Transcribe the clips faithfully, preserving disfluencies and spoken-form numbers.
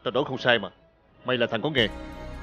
Tao đoán không sai mà. Mày là thằng có nghề.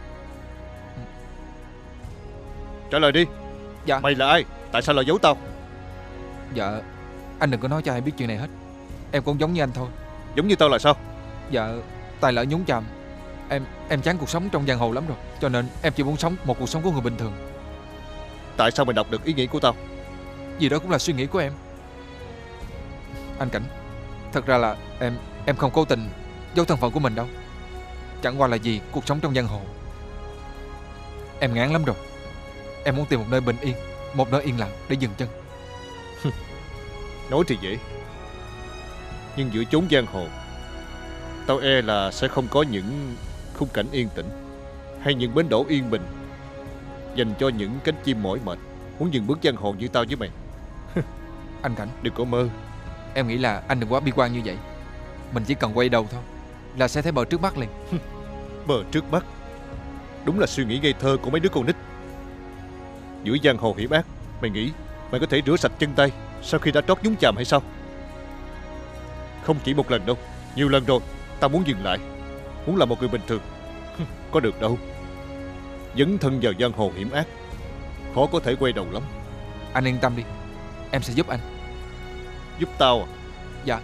Trả lời đi. Dạ. Mày là ai? Tại sao lại giấu tao? Dạ, anh đừng có nói cho ai biết chuyện này hết. Em cũng giống như anh thôi. Giống như tao là sao? Dạ, tài lỡ nhúng chàm. Em em chán cuộc sống trong giang hồ lắm rồi. Cho nên em chỉ muốn sống một cuộc sống của người bình thường. Tại sao mày đọc được ý nghĩ của tao? Vì đó cũng là suy nghĩ của em. Anh Cảnh, thật ra là em em không cố tình giấu thân phận của mình đâu. Chẳng qua là vì cuộc sống trong giang hồ em ngán lắm rồi. Em muốn tìm một nơi bình yên, một nơi yên lặng để dừng chân. Nói thì dễ, nhưng giữa chốn giang hồ, tao e là sẽ không có những khung cảnh yên tĩnh hay những bến đỗ yên bình dành cho những cánh chim mỏi mệt muốn dừng bước giang hồ như tao với mày. Anh Cảnh, đừng có mơ. Em nghĩ là anh đừng quá bi quan như vậy. Mình chỉ cần quay đầu thôi là sẽ thấy bờ trước mắt liền. Bờ trước mắt? Đúng là suy nghĩ ngây thơ của mấy đứa con nít. Giữa giang hồ hiểm ác, mày nghĩ mày có thể rửa sạch chân tay sau khi đã trót nhúng chàm hay sao? Không chỉ một lần đâu, nhiều lần rồi. Tao muốn dừng lại, muốn là một người bình thường. Có được đâu. Dấn thân vào giang hồ hiểm ác, khó có thể quay đầu lắm. Anh yên tâm đi, em sẽ giúp anh. Giúp tao à? Dạ.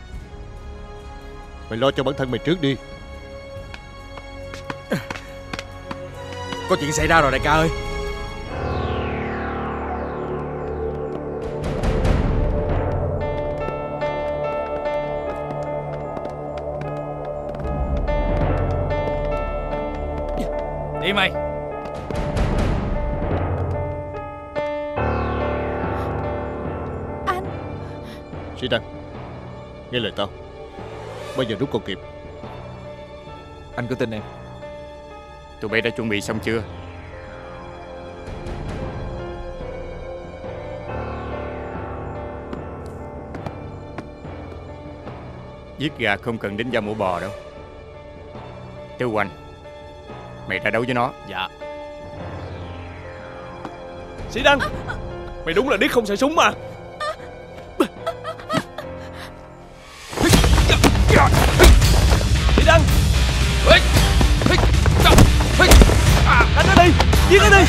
Mày lo cho bản thân mày trước đi. Có chuyện xảy ra rồi đại ca ơi. Đi mày. Anh Sĩ Đăng, nghe lời tao, bây giờ rút còn kịp. Anh cứ tin em. Tụi bay đã chuẩn bị xong chưa? Giết gà không cần đến da mổ bò đâu. Tư Hoành, mày ra đấu với nó. Dạ. Sĩ Đăng, mày đúng là điếc không xài súng mà. Sĩ Đăng, đánh nó đi, giết nó đi.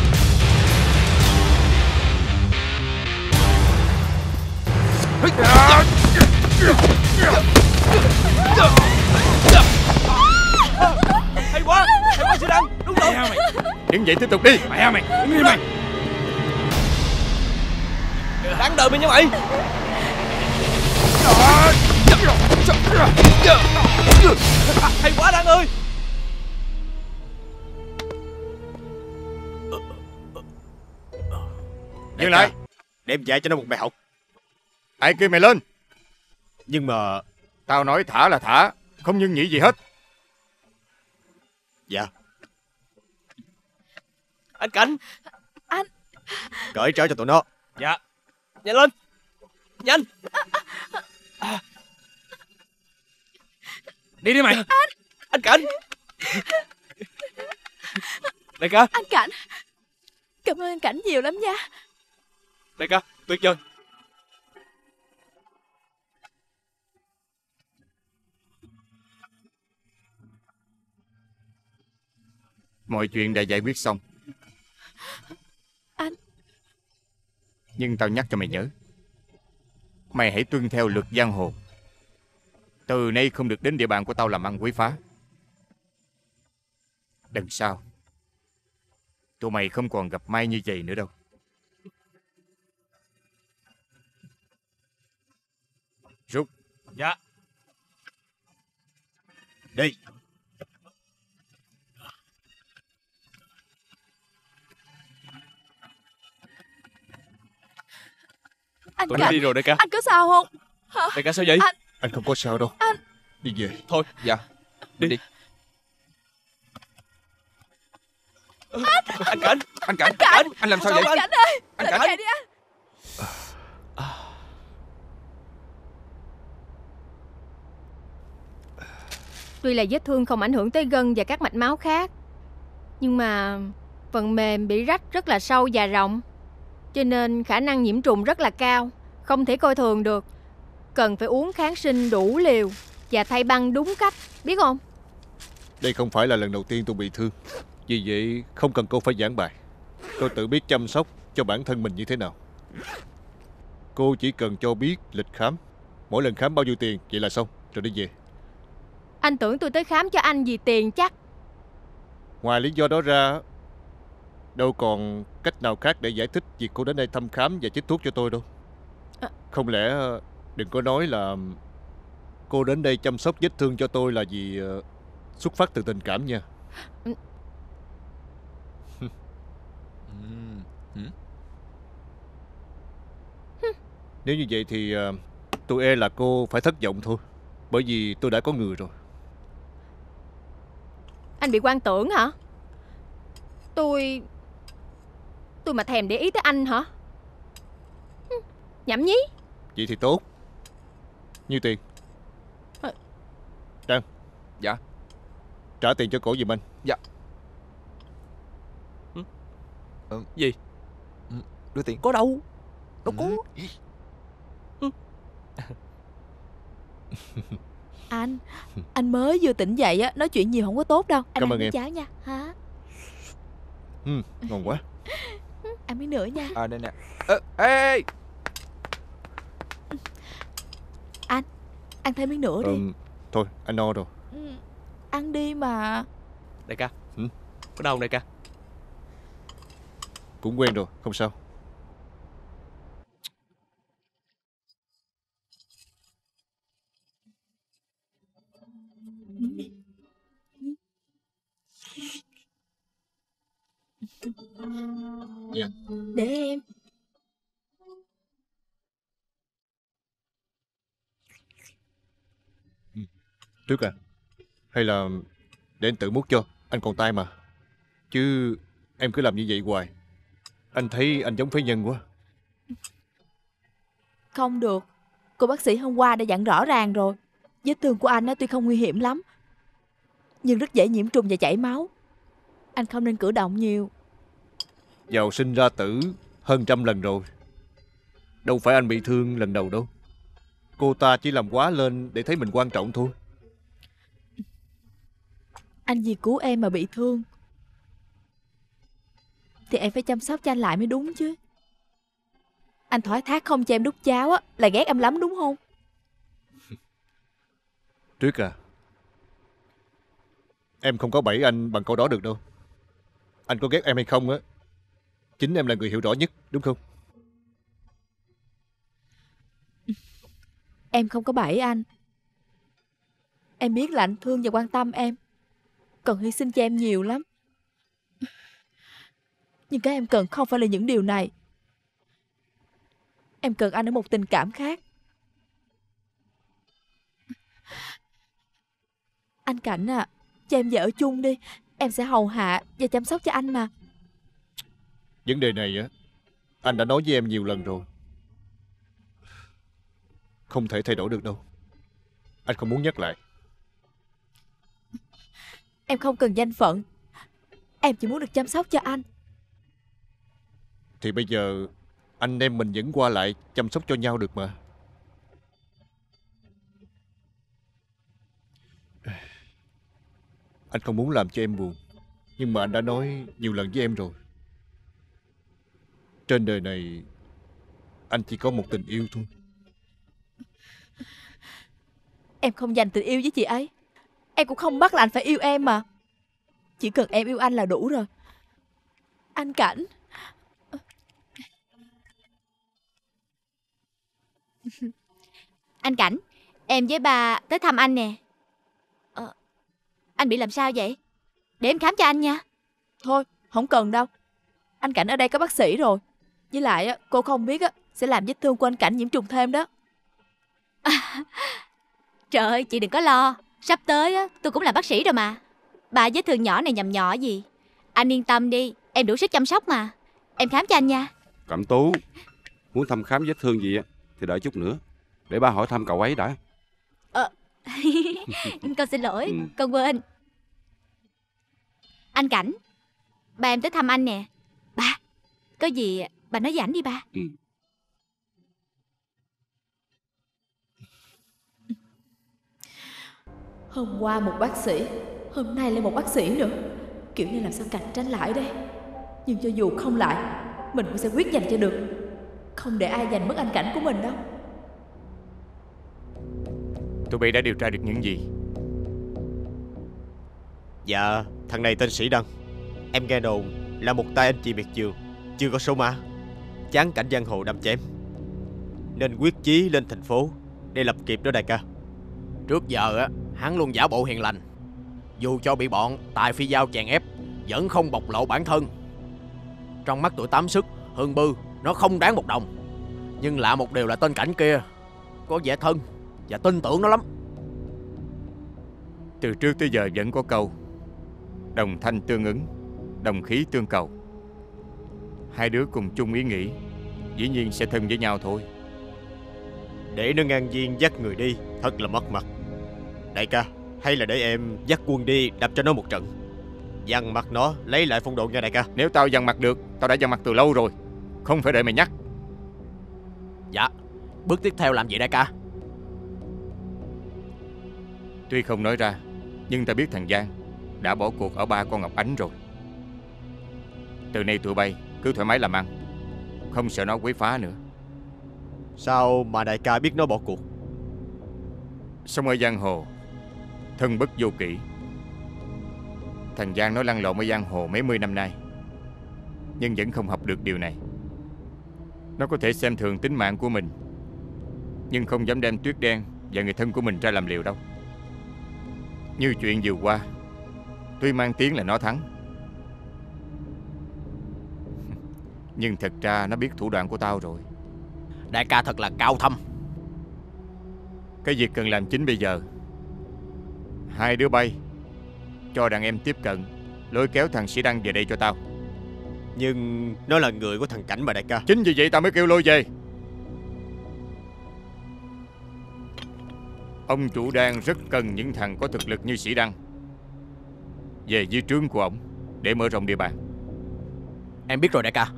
Hay quá, hay quá Sĩ Đăng, đúng rồi. Mày. Đứng dậy tiếp tục đi. Mẹ mày, đứng đi mày. Đáng đời mày nha mày. Hay quá Đăng ơi. Dừng lại. Đem dạy cho nó một bài học. Ai kêu mày lên? Nhưng mà Tao nói thả là thả, không nhưng nhị gì hết. dạ. Anh Cảnh, Anh cởi trói cho tụi nó. Dạ. Nhanh lên, nhanh. Đi đi mày. Anh Anh Cảnh. Đại ca. Anh Cảnh, cảm ơn anh Cảnh nhiều lắm nha. Đại ca, tuyệt vời. Mọi chuyện đã giải quyết xong. Anh. Nhưng tao nhắc cho mày nhớ, mày hãy tuân theo luật giang hồ. Từ nay không được đến địa bàn của tao làm ăn quấy phá. Lần sau tụi mày không còn gặp may như vậy nữa đâu. Rút. Dạ. Đi. Anh Tôi Cảnh, đi rồi đại ca. anh có sao không? Hả? Đại ca sao vậy? Anh, Anh không có sao đâu. Anh. Đi về. Thôi. Dạ. Đi. Đi. Anh. Anh Cảnh. Anh Cảnh. Anh Cảnh. Anh làm sao Sao vậy? Anh Cảnh ơi, Anh tỉnh Cảnh. dậy đi anh. Tuy là vết thương không ảnh hưởng tới gân và các mạch máu khác, nhưng mà phần mềm bị rách rất là sâu và rộng, cho nên khả năng nhiễm trùng rất là cao, không thể coi thường được. Cần phải uống kháng sinh đủ liều và thay băng đúng cách, biết không? Đây không phải là lần đầu tiên tôi bị thương. Vì vậy không cần cô phải giảng bài. Tôi tự biết chăm sóc cho bản thân mình như thế nào. Cô chỉ cần cho biết lịch khám, mỗi lần khám bao nhiêu tiền, vậy là xong, rồi đi về. Anh tưởng tôi tới khám cho anh vì tiền chắc. Ngoài lý do đó ra, đâu còn cách nào khác để giải thích việc cô đến đây thăm khám và chích thuốc cho tôi đâu. À. Không lẽ đừng có nói là cô đến đây chăm sóc vết thương cho tôi là vì xuất phát từ tình cảm nha. Ừ. Ừ. Nếu như vậy thì tôi e là cô phải thất vọng thôi. Bởi vì tôi đã có người rồi. Anh bị quan tưởng hả? Tôi... Tôi mà thèm để ý tới anh hả? Nhảm nhí. Vậy thì tốt. Nhiêu tiền? à... Trang. Dạ. Trả tiền cho cổ giùm anh. Dạ. ừ? Ừ. Gì? Ừ. Đưa tiền. Có đâu. Đâu có. Ừ. Anh Anh mới vừa tỉnh dậy á, nói chuyện nhiều không có tốt đâu. Anh Cảm ăn ơn em. cháo nha. Hả? Ừ, ngon quá. Ăn miếng nữa nha. À đây nè. Ê, ê. Anh Ăn thêm miếng nữa đi. Ừ, thôi anh no rồi. Ừ, ăn đi mà. Đại ca. Ừ? Có đau không đại ca? Cũng quen rồi, không sao. Dạ. Để em. Tuyết à, hay là để anh tự múc cho. Anh còn tay mà. Chứ em cứ làm như vậy hoài, anh thấy anh giống phế nhân quá. Không được. Cô bác sĩ hôm qua đã dặn rõ ràng rồi. Vết thương của anh á tuy không nguy hiểm lắm, nhưng rất dễ nhiễm trùng và chảy máu. Anh không nên cử động nhiều. Giàu sinh ra tử hơn trăm lần rồi. Đâu phải anh bị thương lần đầu đâu. Cô ta chỉ làm quá lên để thấy mình quan trọng thôi. Anh vì cứu em mà bị thương thì em phải chăm sóc cho anh lại mới đúng chứ. Anh thoái thác không cho em đút cháo á là ghét em lắm đúng không? Tuyết à, em không có bẫy anh bằng câu đó được đâu. Anh có ghét em hay không á, chính em là người hiểu rõ nhất, đúng không? Em không có bẫy anh. Em biết là anh thương và quan tâm em, cần hy sinh cho em nhiều lắm. Nhưng cái em cần không phải là những điều này. Em cần anh ở một tình cảm khác. Anh Cảnh à, cho em về ở chung đi. Em sẽ hầu hạ và chăm sóc cho anh mà. Vấn đề này á, anh đã nói với em nhiều lần rồi. Không thể thay đổi được đâu. Anh không muốn nhắc lại. Em không cần danh phận. Em chỉ muốn được chăm sóc cho anh. Thì bây giờ anh em mình vẫn qua lại chăm sóc cho nhau được mà. Anh không muốn làm cho em buồn, nhưng mà anh đã nói nhiều lần với em rồi. Trên đời này anh chỉ có một tình yêu thôi. Em không dành tình yêu với chị ấy. Em cũng không bắt là anh phải yêu em mà. Chỉ cần em yêu anh là đủ rồi. Anh Cảnh. Anh Cảnh, em với bà tới thăm anh nè. ờ, Anh bị làm sao vậy? Để em khám cho anh nha. Thôi, không cần đâu. Anh Cảnh ở đây có bác sĩ rồi. Với lại á, cô không biết á, sẽ làm vết thương của anh Cảnh nhiễm trùng thêm đó. à, Trời ơi, chị đừng có lo. Sắp tới á, tôi cũng là bác sĩ rồi mà. Bà vết thương nhỏ này nhầm nhỏ gì. Anh yên tâm đi, em đủ sức chăm sóc mà. Em khám cho anh nha. Cẩm Tú, muốn thăm khám vết thương gì á thì đợi chút nữa, để ba hỏi thăm cậu ấy đã. Ờ. Con xin lỗi, Ừ. con quên. Anh Cảnh, ba em tới thăm anh nè. Ba, có gì bà nói với ảnh đi ba. Ừ. Hôm qua một bác sĩ, Hôm nay lại một bác sĩ nữa. Kiểu như làm sao cạnh tranh lại đây. Nhưng cho dù không lại, mình cũng sẽ quyết giành cho được. Không để ai giành mất anh Cảnh của mình đâu. Tụi bay đã điều tra được những gì? Dạ, thằng này tên Sĩ Đăng. Em nghe đồn là một tay anh chị miệt vườn, chưa có số má, chán cảnh giang hồ đâm chém, nên quyết chí lên thành phố để lập nghiệp đó đại ca. Trước giờ á, hắn luôn giả bộ hiền lành. Dù cho bị bọn Tài Phi Giao chèn ép, vẫn không bộc lộ bản thân. Trong mắt tụi Tám Sức, Hương Bư, nó không đáng một đồng. Nhưng lạ một điều là tên Cảnh kia có vẻ thân và tin tưởng nó lắm. Từ trước tới giờ vẫn có câu đồng thanh tương ứng, đồng khí tương cầu. Hai đứa cùng chung ý nghĩ, dĩ nhiên sẽ thân với nhau thôi. Để nó ngang nhiên dắt người đi thật là mất mặt. Đại ca, hay là để em dắt quân đi đập cho nó một trận, dằn mặt nó lấy lại phong độ nha đại ca. Nếu tao dằn mặt được, tao đã dằn mặt từ lâu rồi, không phải đợi mày nhắc. Dạ, bước tiếp theo làm gì đại ca? Tuy không nói ra, nhưng ta biết thằng Giang đã bỏ cuộc ở ba con Ngọc Ánh rồi. Từ nay tụi bay cứ thoải mái làm ăn, không sợ nó quấy phá nữa. Sao mà đại ca biết nó bỏ cuộc? Sống ở giang hồ, thân bất vô kỷ. Thằng Giang nó lăn lộn ở giang hồ mấy mươi năm nay, nhưng vẫn không học được điều này. Nó có thể xem thường tính mạng của mình, nhưng không dám đem Tuyết Đen và người thân của mình ra làm liều đâu. Như chuyện vừa qua, tuy mang tiếng là nó thắng, nhưng thật ra nó biết thủ đoạn của tao rồi. Đại ca thật là cao thâm. Cái việc cần làm chính bây giờ, hai đứa bay cho đàn em tiếp cận, lôi kéo thằng Sĩ Đăng về đây cho tao. Nhưng nó là người của thằng Cảnh mà đại ca. Chính vì vậy tao mới kêu lôi về. Ông chủ đang rất cần những thằng có thực lực như Sĩ Đăng về dưới trướng của ổng để mở rộng địa bàn. Em biết rồi đại ca.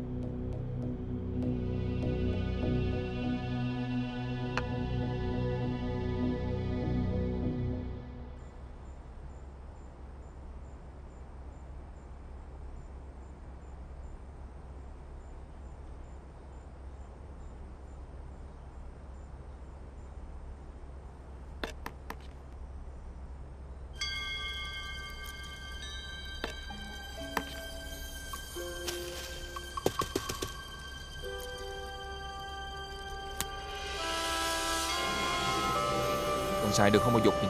Còn xài được không mà dục gì nè.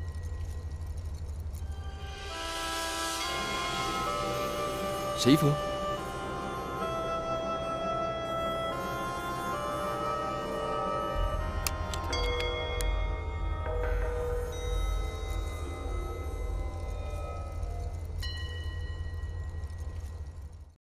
Sĩ Phương.